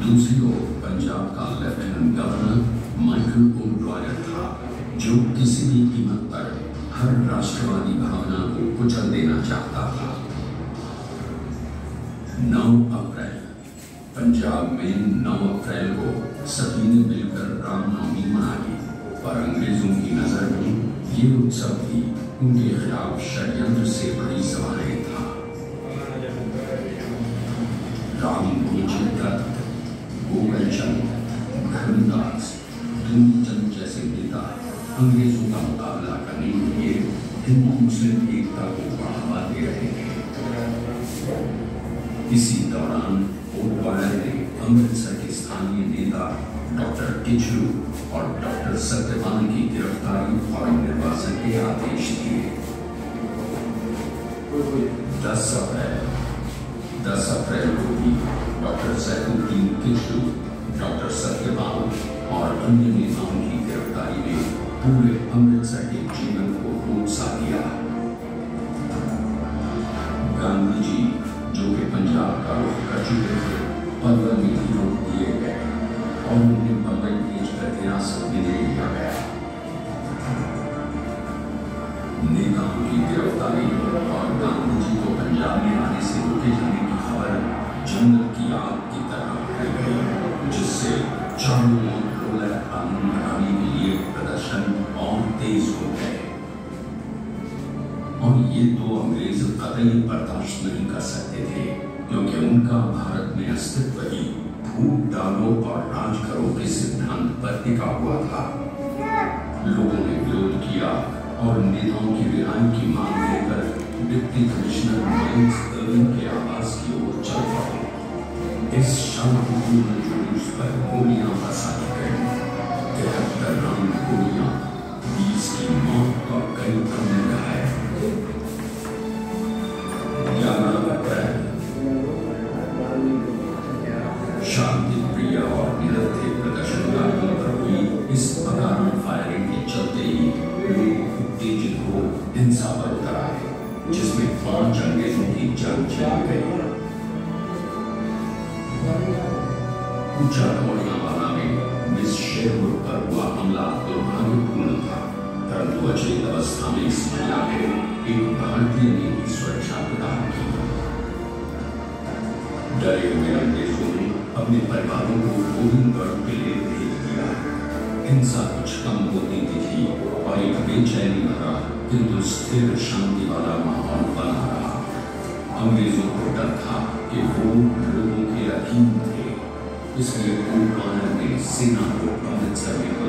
दूसरी ओर पंजाब का lieutenant governor Michael O'Brien था, जो किसी भी कीमत पर हर राष्ट्रवादी भावना को कुचल देना चाहता था। 9 अप्रैल पंजाब में 9 अप्रैल को सभी ने मिलकर रामनवमी मनाई, पर अंग्रेजों की नजर में ये उत्सव भी उनके खिलाफ षड्यंत्र से बड़ी सवाल था। राम दत्त, गोपाल चंद, धर्मदास, धूमचंद जैसे नेता अंग्रेजों का मुकाबला करने के लिए हिंदू मुस्लिम एकता को बढ़ावा दे रहे थे। इसी दौरान ओब्रायन ने अमृतसर के स्थानीय नेता डॉक्टर किचलू और डॉक्टर सत्यपाल की गिरफ्तारी और निर्वासन के आदेश दिए। 10 अप्रैल को भी डॉक्टर सैफुद्दीन किचलू, डॉक्टर सत्यपाल और अन्य नेताओं की गिरफ्तारी ने पूरे अमृतसर के जीवन को रोक दिया। गांधी जी, जो कि पंजाब का रुख कर चुके थे, पलवल में ही रोक दिए गए और उन्हें बम्बई भेजकर हिरासत में ले लिया गया। नेताओं की गिरफ्तारी और गांधी जी को पंजाब में आने से रोके जाने की खबर जंगल की आग की तरह फैल गई, जिससे चारों ओर रोलर कानून बनाने के लिए प्रदर्शन और तेज हो गए। और ये तो अंग्रेज कतई बर्दाश्त नहीं कर सकते थे, क्योंकि उनका भारत में अस्तित्व ही फूट डालो और राज करो के सिद्धांत पर टिका हुआ था। लोगों ने विरोध किया और नेताओं की रिहाई की मांग लेकर डिप्टी कमिश्नर माइल्स अर्विन के आवास की ओर चल पड़े। इस शांतिपूर्ण जुलूस पर गोलियां बरसाई गई। 73 राउंड गोलियां, 20 की मौत और कई अन्य घायल। 11 अप्रैल शांति प्रिय और निरर्थक प्रदर्शनकारियों पर हुई इस अकारण फायरिंग के चलते ही लोग उत्तेजित हो हिंसा बरकर आए, जिसमें 5 अंग्रेजों की जान चली गई। ऊंचा कोड़ियावाला में मिस शेरवुड पर हुआ हमला दुर्भाग्यपूर्ण था, परंतु अचेत अवस्था में इस महिला को एक भारतीय ने भी सुरक्षा प्रदान की। डरे हुए अंग्रेजों ने अपने परिवारों को गोविंदगढ़ के लिए भेज दिया। हिंसा कुछ कम होती थी और एक बेचैनी भरा किंतु स्थिर शांति वाला माहौल बना रहा। अंग्रेजों को डर था कि वो लोगों के अधीन थे, इसलिए ओब्रायन ने सेना को अमृतसर में